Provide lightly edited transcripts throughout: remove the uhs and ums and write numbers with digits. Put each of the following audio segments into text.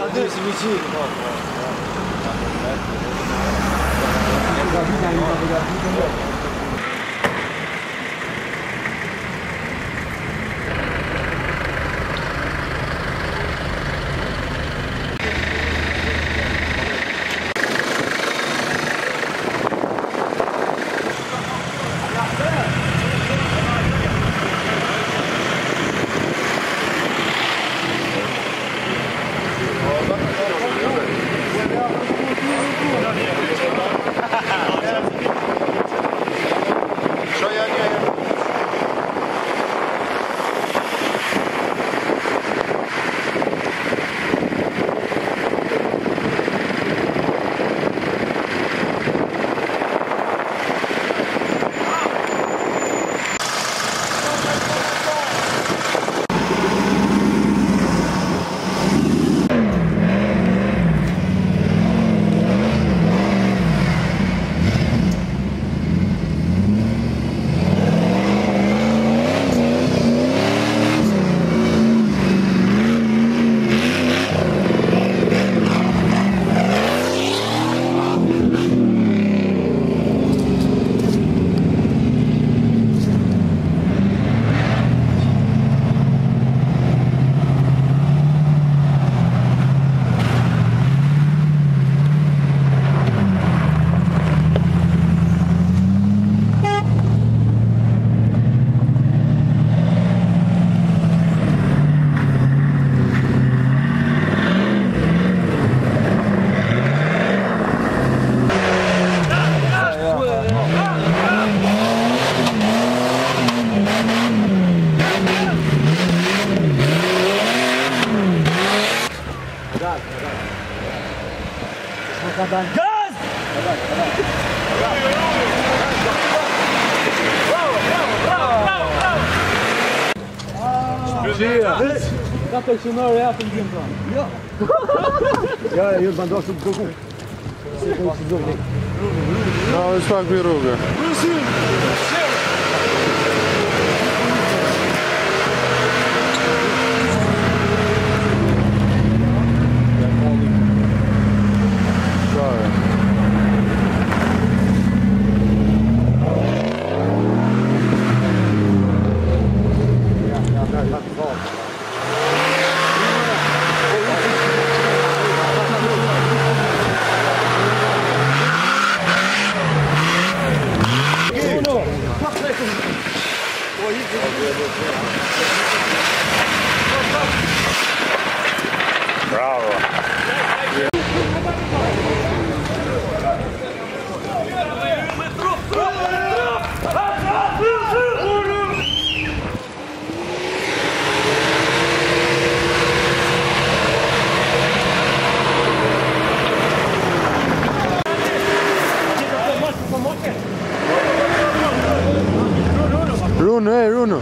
si vicino. Gaz! Zato që në reja të ndjenë pranë. Jo. Ja, ju të bandohë shumë të kuku. No, është pak për rrugë. Bravo. Runo.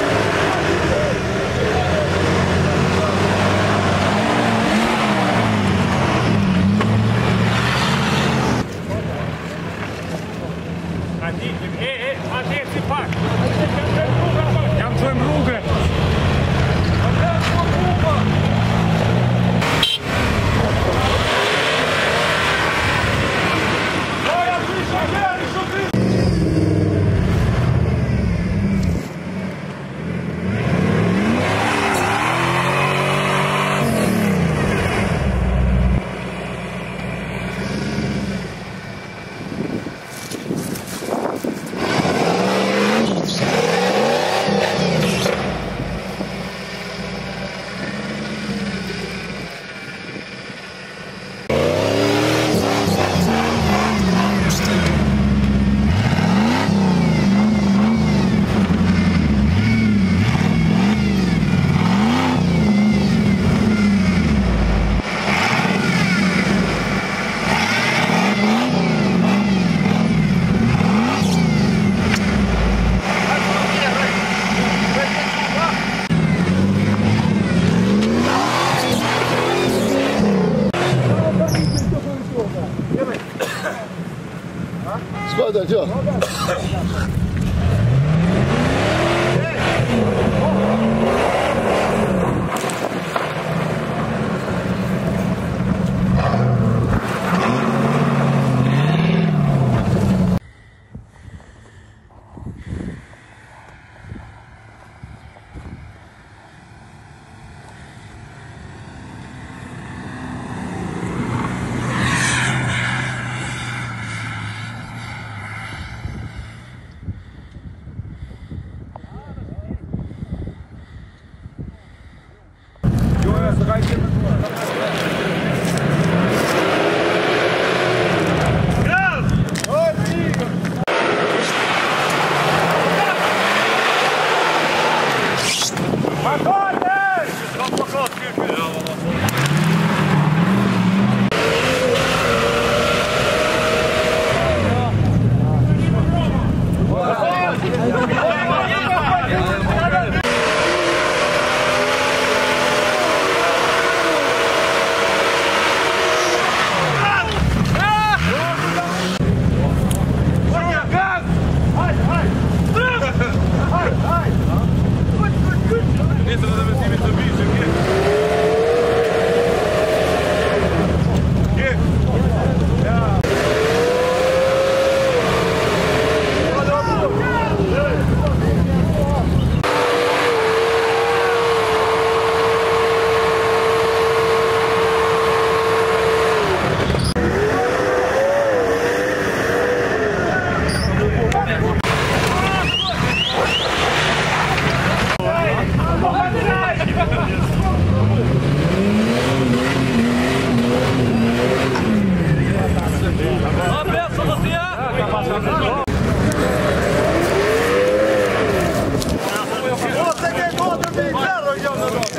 Atenție, fac! Jam të në rrugë! Spada, čo?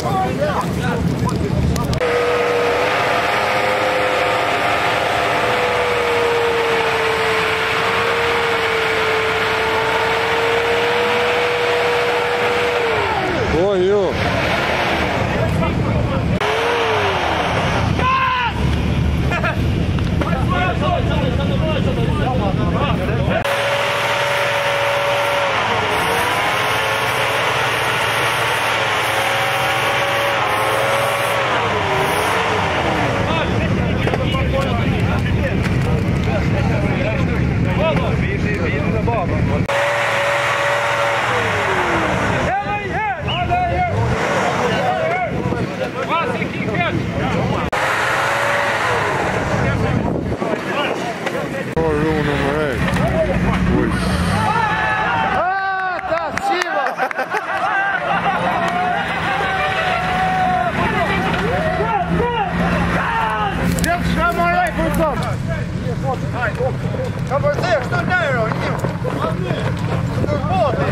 Oj, jo. Jag får se, stå där då! Stå på dig!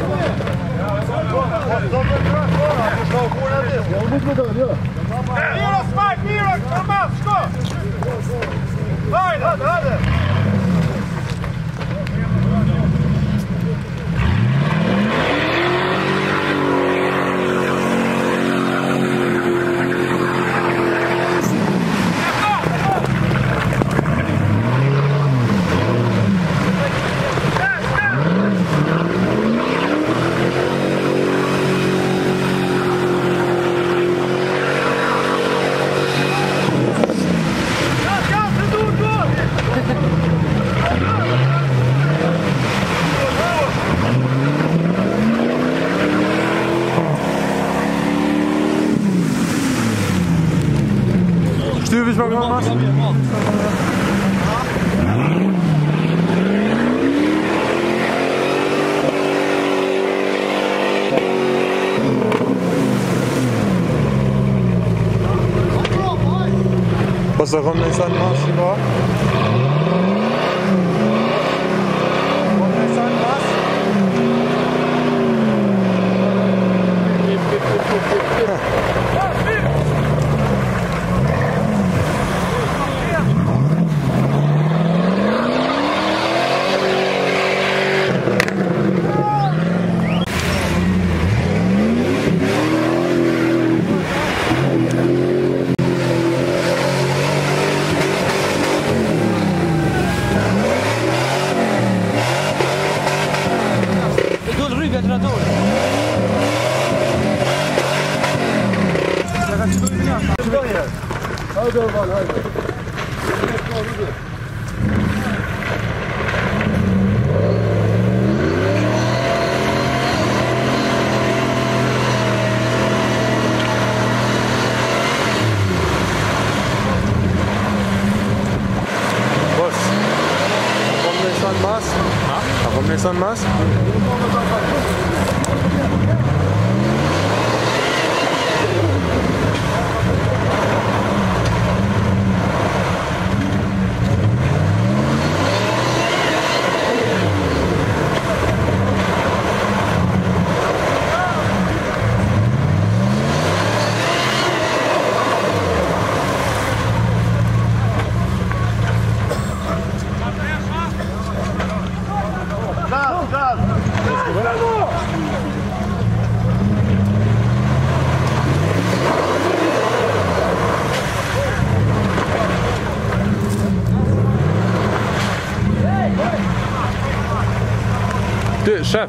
De är bra kvar, förstå på det. Jag måste gå där, ja. Mira, smack, Mira, kom av, skå! Nej, hade! Stuur eens maar mama's. Was er rum ist an Mars, war? Warum ist ein Mast? Du, chef!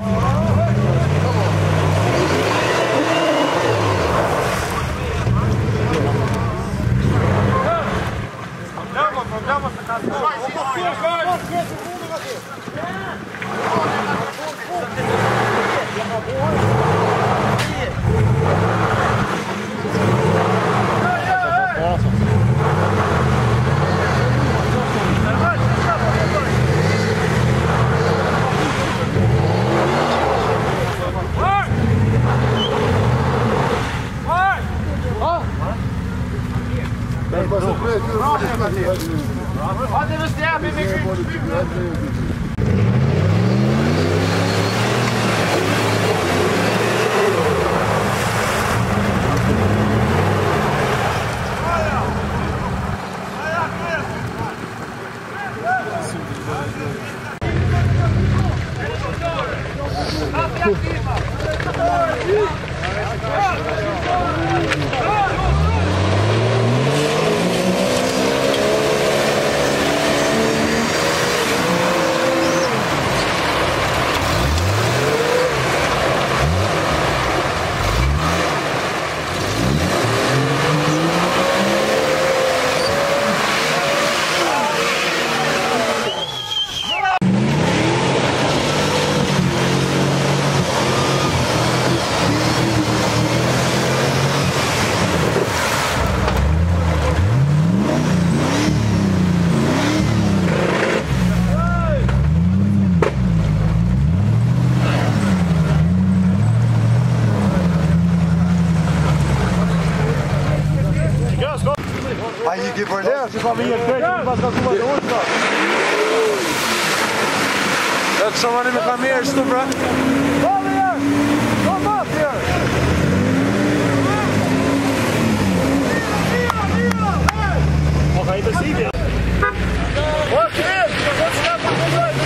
Ja, det bestämmer vi. Han gick ju på det. Ja, så kommer vi helt plötsligt bara ska komma till Åsna. Dat zal maar niet meer gaan meer stoppen. Kom igen! Kom op hier! Och hij is hier. Wat in! Wat staat er vooruit?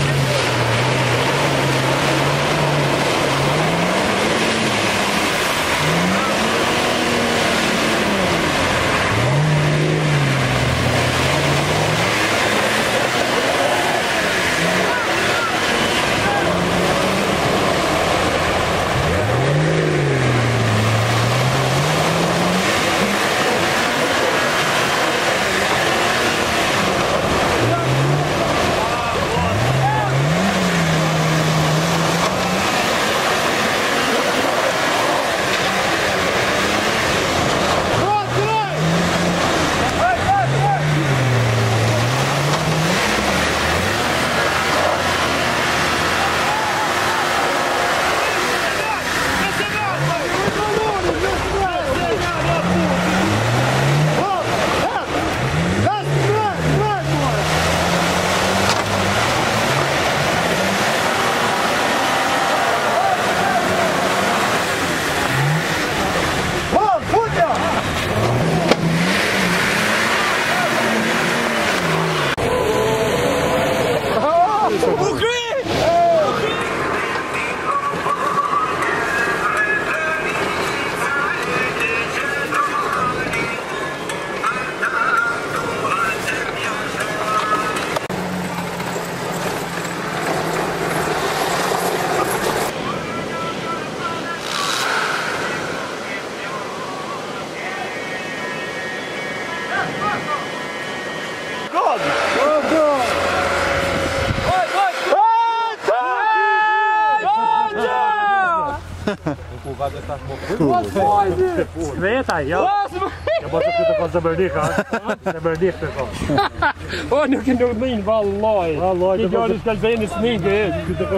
Weet hij, ja. Ja, maar dat kan ze maar dicht gaan. Ze maar dicht gaan. Oh, nu kan je niet wallahi. Wallahi, ik ga dus wel zijn is niet geweest.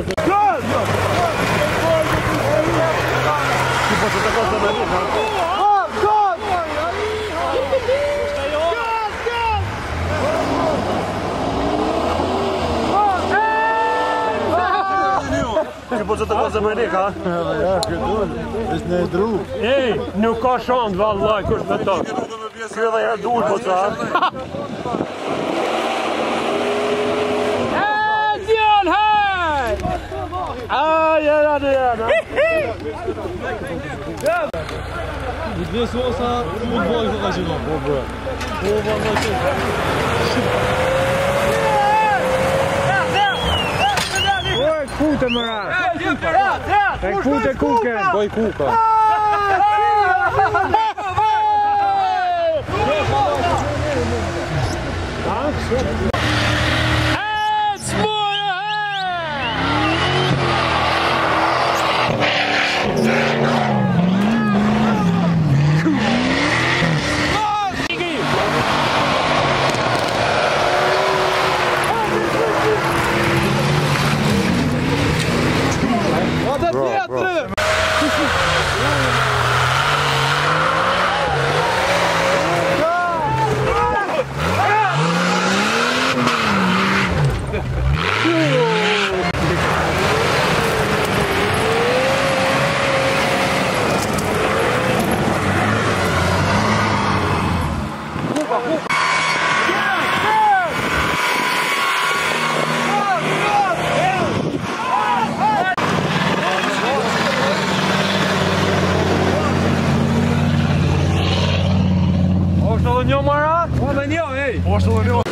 Je moet het wel zo maar dicht gaan. Ja, geduld. Is niet droog. Hé, nu kan je aan, wallahi, kost met dat. Ik wil dat je doen, wat zo. Hé, Dion, hé! Ah, ja, dat is het. Ik wil zoals dat voetbal als je nog. Voeten maar aan. Kijk, voeten koeken. Gooi koeken. Het mooie Poszło do niego.